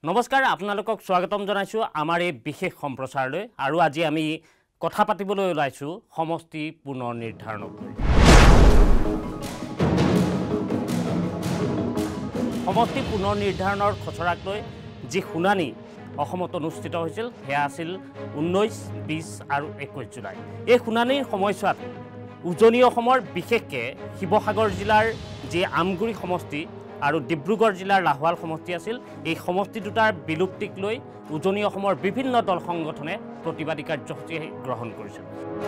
নমস্কাৰ আপোনালোকক স্বাগতম জনাইছো আমাৰ এই বিশেষ সম্প্ৰচাৰলৈ আৰু আজি আমি কথা পাতিবলৈ ওলাইছো সমষ্টি পুনৰ নিৰ্ধাৰণক লৈ সমষ্টি পুনৰ নিৰ্ধাৰণৰ খচৰাক লৈ যি শুনানি অসমত অনুষ্ঠিত হৈছিল হেয়া আছিল 19, 20 আৰু 21 জুলাই এই শুনানিৰ সময়ছোৱাত উজনি অসমৰ বিশেষকৈ শিৱসাগৰ জিলাৰ যি আমগুৰি সমষ্টি আৰু ডিব্ৰুগড় জিলাৰ লাহোৱাল সমষ্টি আছিল এই সমষ্টি দুটাৰ বিলুপ্তিক লৈ উজনি অসমৰ বিভিন্ন দল সংগঠনে প্ৰতিবাদী কাৰ্যসূচী গ্ৰহণ কৰিছিল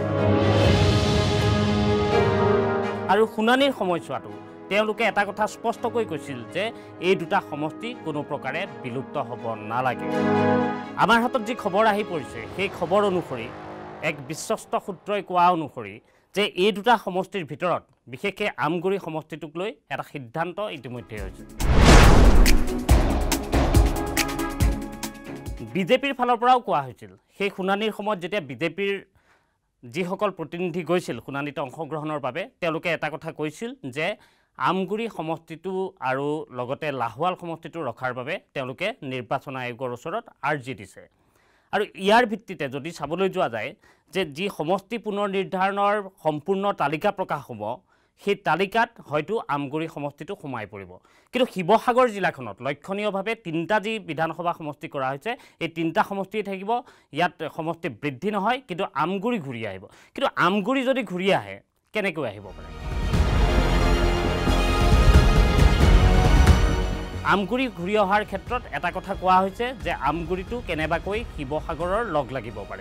আৰু শুনানিৰ সময়ছোৱাটো তেওঁলোকে এটা কথা স্পষ্টকৈ কৈছিল যে এই দুটা সমষ্টি কোনো প্ৰকাৰে বিলুপ্ত হ'ব নালাগে আমাৰ হাতত যি খবৰ আহি পৰিছে সেই খবৰ অনুসৰি এক বিশ্বস্ত সূত্ৰই কোৱা অনুসৰি যে এই দুটা সমষ্টিৰ ভিতৰত বিশেষকৈ আমগুৰি সমষ্টিটোক লৈ এটা সিদ্ধান্ত ইতিমধ্যে হৈছে বিজেপিৰ ফালৰ পৰাও কোৱা হৈছিল সেই শুনানিৰ সময়ত যেতিয়া বিজেপিৰ যিসকল প্ৰতিনিধি গৈছিল শুনানিত অংশগ্ৰহণৰ বাবে তেওঁলোকে এটা কথা কৈছিল যে আমগুৰি সমষ্টিটো আৰু লগতে লাহোৱাল সমষ্টিটো ৰখাৰ বাবে তেওঁলোকে নিৰ্বাচন আয়োগৰ ওচৰত আৰ্জি দিছে আৰু ইয়াৰ ভিত্তিতে যদি চাবলৈ যোৱা যায় যে যি সমষ্টি পুনৰ নিৰ্ধাৰণৰ সম্পূৰ্ণ তালিকা প্ৰকাশ হ'ব সেই তালিকাত হয়তো আমগুৰি সমষ্টিটো সোমাই পৰিব কিন্তু শিৱসাগৰ জিলাখনত লক্ষণীয়ভাৱে তিনিটা যি বিধানসভা সমষ্টি কৰা হৈছে এই তিনিটা সমষ্টি থাকিব ইয়াত সমষ্টি বৃদ্ধি নহয় কিন্তু আমগুৰি ঘূৰি আহিব কিন্তু আমগুৰি যদি ঘূৰি আহে কেনেকৈ আহিব পাৰে আমগুৰি ঘূৰি অহাৰ ক্ষেত্ৰত এটা কথা কোৱা হৈছে যে আমগুৰিটো কেনেবাকৈ শিৱসাগৰৰ লগ লাগিব পাৰে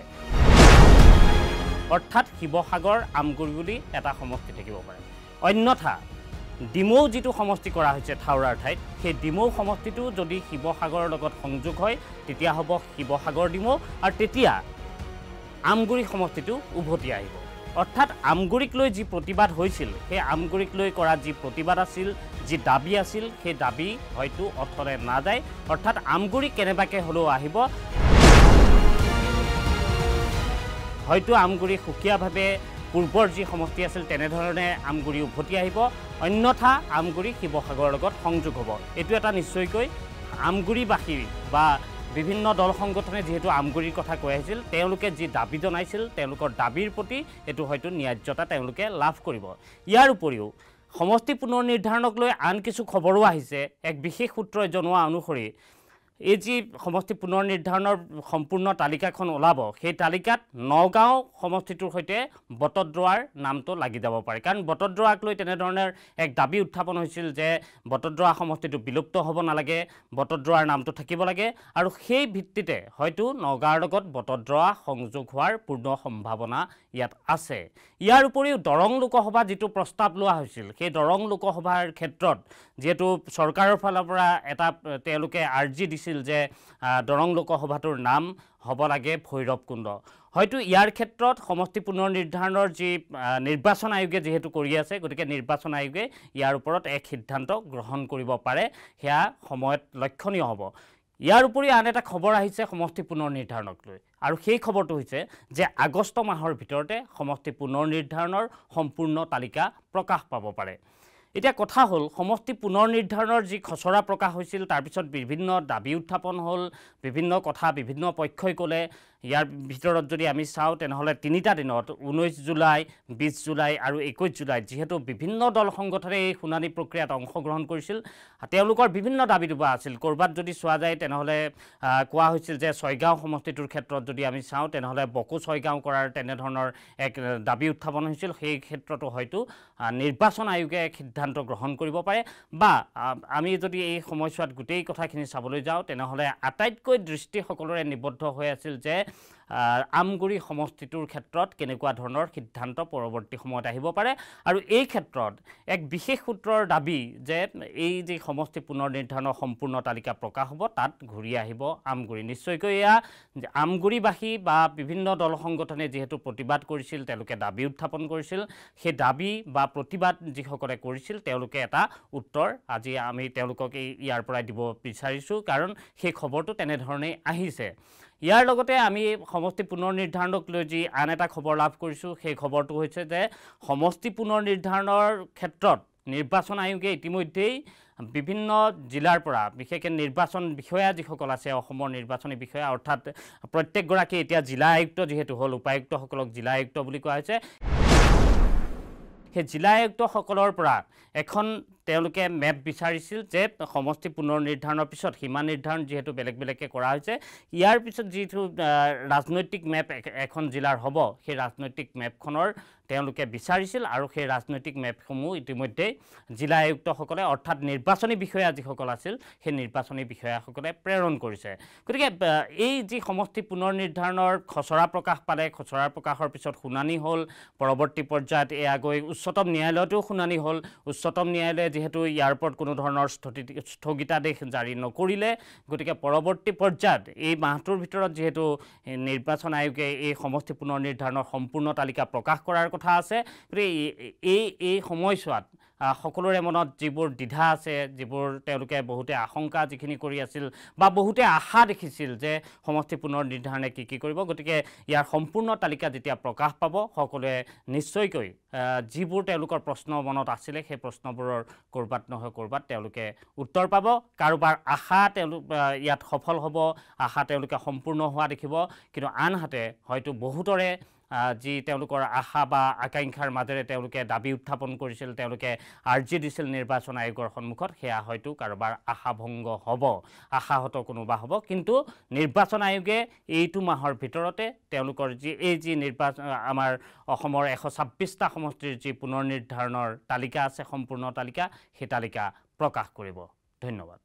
অৰ্থাৎ শিৱসাগৰ আমগুৰি বুলি এটা সমষ্টি থাকিব পাৰে অন্যথা ডিমৌ যিটো সমষ্টি কৰা হৈছে থাউৰাৰ ঠাইত সেই ডিমৌ সমষ্টিটো যদি শিৱসাগৰৰ লগত সংযোগ হয় তেতিয়া হ'ব শিৱসাগৰ ডিমৌ আৰু তেতিয়া আমগুৰি সমষ্টিটো উভতি আহিব অৰ্থাৎ আমগুৰিক লৈ যি প্ৰতিবাদ হৈছিল সেই আমগুৰিক লৈ কৰা যি প্ৰতিবাদ আছিল যি দাবী আছিল সেই দাবী হয়তো অৰ্থৰে নাযায় অৰ্থাৎ আমগুৰি কেনেবাকৈ হ'লেও আহিব হয়তো আমগুৰি সুকীয়াভাৱে পূৰ্বৰ যি সমষ্টি আছিল তেনেধৰণে আমগুৰি উভতি আহিব অন্যথা আমগুৰি শিৱসাগৰৰ লগত সংযোগ হ'ব এইটো এটা নিশ্চয়কৈ আমগুৰিবাসী বা বিভিন্ন দল সংগঠনে যেহেতু আমগুৰিৰ কথা কৈ আহিছিল তেওঁলোকে যি দাবী জনাইছিল তেওঁলোকৰ দাবীৰ প্ৰতি এইটো হয়তো ন্যায্যতা তেওঁলোকে লাভ কৰিব ইয়াৰ উপৰিও সমষ্টি পুনৰ নিৰ্ধাৰণক লৈ আন কিছু খবৰো আহিছে এক বিশেষ সূত্ৰই জনোৱা অনুসৰি এই যি সমষ্টি পুনৰ নিৰ্ধাৰণৰ সম্পূৰ্ণ তালিকাখন ওলাব সেই তালিকাত নগাঁও সমষ্টিটোৰ সৈতে বটদ্ৰৱাৰ নামটো লাগি যাব পাৰে কাৰণ বটদ্ৰৱাক লৈ তেনেধৰণৰ এক দাবী উত্থাপন হৈছিল যে বটদ্ৰৱা সমষ্টিটো বিলুপ্ত হ'ব নালাগে বটদ্ৰৱাৰ নামটো থাকিব লাগে আৰু সেই ভিত্তিতে হয়তো নগাঁৱৰ লগত বটদ্ৰৱা সংযোগ হোৱাৰ পূৰ্ণ সম্ভাৱনা ইয়াত আছে ইয়াৰ উপৰিও দৰং লোকসভা যিটো প্ৰস্তাৱ লোৱা হৈছিল সেই দৰং লোকসভাৰ ক্ষেত্ৰত যেহেতু চৰকাৰৰ ফালৰ পৰা এটা তেওঁলোকে আৰ্জি দিছিল যে দৰং লোকসভাটোৰ নাম হ'ব লাগে ভৈৰৱকুণ্ড হয়তো ইয়াৰ ক্ষেত্ৰত সমষ্টি পুনৰ নিৰ্ধাৰণৰ যি নিৰ্বাচন আয়োগে যেহেতু কৰি আছে গতিকে নিৰ্বাচন আয়োগে ইয়াৰ ওপৰত এক সিদ্ধান্ত গ্ৰহণ কৰিব পাৰে হেয়া সময়ত লক্ষণীয় হ'ব ইয়াৰ উপৰি আন এটা খবৰ আহিছে সমষ্টি পুনৰ নিৰ্ধাৰণক লৈ আৰু সেই খবৰটো হৈছে যে আগষ্ট মাহৰ ভিতৰতে সমষ্টি পুনৰ নিৰ্ধাৰণৰ সম্পূৰ্ণ তালিকা প্ৰকাশ পাব পাৰে এতিয়া কথা হ'ল সমষ্টি পুনৰ নিৰ্ধাৰণৰ যি খচৰা প্ৰকাশ হৈছিল তাৰপিছত বিভিন্ন দাবী উত্থাপন হ'ল বিভিন্ন কথা বিভিন্ন পক্ষই ক'লে ইয়াৰ ভিতৰত যদি আমি চাওঁ তেনেহ'লে তিনিটা দিনত 19 জুলাই 20 জুলাই আৰু 21 জুলাই যিহেতু বিভিন্ন দল সংগঠনে এই শুনানি প্ৰক্ৰিয়াত অংশগ্ৰহণ কৰিছিল তেওঁলোকৰ বিভিন্ন দাবী দুবা আছিল ক'ৰবাত যদি চোৱা যায় তেনেহ'লে কোৱা হৈছিল যে ছয়গাঁও সমষ্টিটোৰ ক্ষেত্ৰত যদি আমি চাওঁ তেনেহ'লে বকো ছয়গাঁও কৰাৰ তেনেধৰণৰ এক দাবী উত্থাপন হৈছিল সেই ক্ষেত্ৰতো হয়তো নিৰ্বাচন আয়োগে এক সিদ্ধান্ত গ্ৰহণ কৰিব পাৰে বা আমি যদি এই সময়ছোৱাত গোটেই কথাখিনি চাবলৈ যাওঁ তেনেহ'লে আটাইতকৈ দৃষ্টি সকলোৰে নিবদ্ধ হৈ আছিল যে আমগুৰি সমষ্টিটোৰ ক্ষেত্ৰত কেনেকুৱা ধৰণৰ সিদ্ধান্ত পৰৱৰ্তী সময়ত আহিব পাৰে আৰু এই ক্ষেত্ৰত এক বিশেষ সূত্ৰৰ দাবী যে এই যে সমষ্টি পুনৰ নিৰ্ধাৰণৰ সম্পূৰ্ণ তালিকা প্ৰকাশ হ'ব তাত ঘূৰি আহিব আমগুৰি নিশ্চয়কৈ এয়া আমগুৰিবাসী বা বিভিন্ন দল সংগঠনে যেহেতু প্ৰতিবাদ কৰিছিল তেওঁলোকে দাবী উত্থাপন কৰিছিল সেই দাবী বা প্ৰতিবাদ যিসকলে কৰিছিল তেওঁলোকে এটা উত্তৰ আজি আমি তেওঁলোকক ইয়াৰ পৰাই দিব বিচাৰিছোঁ কাৰণ সেই খবৰটো তেনেধৰণেই আহিছে ইয়াৰ লগতে আমি সমষ্টি পুনৰ নিৰ্ধাৰণক লৈ যি আন এটা খবৰ লাভ কৰিছোঁ সেই খবৰটো হৈছে যে সমষ্টি পুনৰ নিৰ্ধাৰণৰ ক্ষেত্ৰত নিৰ্বাচন আয়োগে ইতিমধ্যেই বিভিন্ন জিলাৰ পৰা বিশেষকৈ নিৰ্বাচন বিষয়া যিসকল আছে অসমৰ নিৰ্বাচনী বিষয়া অৰ্থাৎ প্ৰত্যেকগৰাকী এতিয়া জিলা আয়ুক্ত যিহেতু হ'ল উপায়ুক্তসকলক জিলা আয়ুক্ত বুলি কোৱা হৈছে সেই জিলা আয়ুক্তসকলৰ পৰা এখন তেওঁলোকে মেপ বিচাৰিছিল যে সমষ্টি পুনৰ নিৰ্ধাৰণৰ পিছত সীমা নিৰ্ধাৰণ যিহেতু বেলেগ বেলেগকৈ কৰা হৈছে ইয়াৰ পিছত যিটো ৰাজনৈতিক মেপ এখন জিলাৰ হ'ব সেই ৰাজনৈতিক মেপখনৰ তেওঁলোকে বিচাৰিছিল আৰু সেই ৰাজনৈতিক মেপসমূহ ইতিমধ্যে জিলা আয়ুক্তসকলে অৰ্থাৎ নিৰ্বাচনী বিষয়া যিসকল আছিল সেই নিৰ্বাচনী বিষয়াসকলে প্ৰেৰণ কৰিছে গতিকে এই যি সমষ্টি পুনৰ নিৰ্ধাৰণৰ খচৰা প্ৰকাশ পালে খচৰা প্ৰকাশৰ পিছত শুনানি হ'ল পৰৱৰ্তী পৰ্যায়ত এয়া গৈ উচ্চতম ন্যায়ালয়তো শুনানি হ'ল উচ্চতম ন্যায়ালয়ে যেহেতু ইয়াৰ ওপৰত কোনো ধৰণৰ স্থগিতাদেশ জাৰি নকৰিলে গতিকে পৰৱৰ্তী পৰ্যায়ত এই মাহটোৰ ভিতৰত যেহেতু নিৰ্বাচন আয়োগে এই সমষ্টি পুনৰ নিৰ্ধাৰণৰ সম্পূৰ্ণ তালিকা প্ৰকাশ কৰাৰ কথা আছে গতিকে এই সময়ছোৱাত সকলোৰে মনত যিবোৰ দ্বিধা আছে যিবোৰ তেওঁলোকে বহুতে আশংকা যিখিনি কৰি আছিল বা বহুতে আশা দেখিছিল যে সমষ্টি পুনৰ নিৰ্ধাৰণে কি কৰিব গতিকে ইয়াৰ সম্পূৰ্ণ তালিকা যেতিয়া প্ৰকাশ পাব সকলোৱে নিশ্চয়কৈ যিবোৰ তেওঁলোকৰ প্ৰশ্ন মনত আছিলে সেই প্ৰশ্নবোৰৰ কৰবাত নহয় কৰবাত তেওঁলোকে উত্তৰ পাব কাৰোবাৰ আশা তেওঁলোক ইয়াত সফল হ'ব আশা তেওঁলোকে সম্পূৰ্ণ হোৱা দেখিব কিন্তু আনহাতে হয়তো বহুতৰে যি তেওঁলোকৰ আশা বা আকাংক্ষাৰ মাজেৰে তেওঁলোকে দাবী উত্থাপন কৰিছিল তেওঁলোকে আৰ্জি দিছিল নিৰ্বাচন আয়োগৰ সন্মুখত সেয়া হয়তো কাৰোবাৰ আশাভংগ হ'ব আশাহত কোনোবা হ'ব কিন্তু নিৰ্বাচন আয়োগে এইটো মাহৰ ভিতৰতে তেওঁলোকৰ যি নিৰ্বাচন আমাৰ অসমৰ 126টা সমষ্টিৰ যি পুনৰ নিৰ্ধাৰণৰ তালিকা আছে সম্পূৰ্ণ তালিকা সেই তালিকা প্ৰকাশ কৰিব ধন্যবাদ